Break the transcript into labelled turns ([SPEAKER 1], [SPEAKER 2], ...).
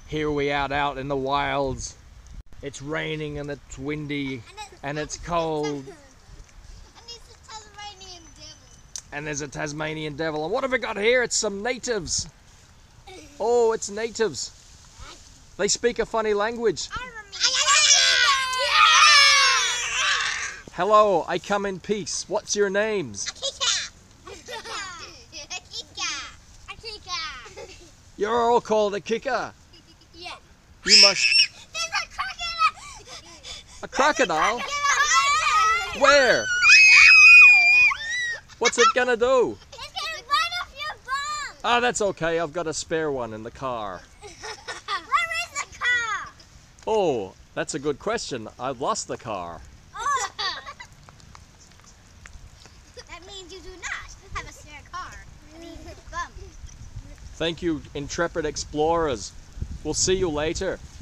[SPEAKER 1] Here we are out in the wilds. It's raining and it's windy and it's cold. And there's a Tasmanian devil. And what have we got here? It's some natives. Oh, it's natives. They speak a funny language. Hello, I come in peace. What's your names? You're all called Akika.
[SPEAKER 2] Yeah.
[SPEAKER 1] You must...
[SPEAKER 2] There's a crocodile!
[SPEAKER 1] A crocodile? Where? What's it gonna do?
[SPEAKER 2] It's gonna run off your bum!
[SPEAKER 1] Ah, that's okay. I've got a spare one in the car.
[SPEAKER 2] Where is the car?
[SPEAKER 1] Oh, that's a good question. I've lost the car.
[SPEAKER 2] Oh. That means you do not have a spare car. I mean, bum.
[SPEAKER 1] Thank you, intrepid explorers. We'll see you later.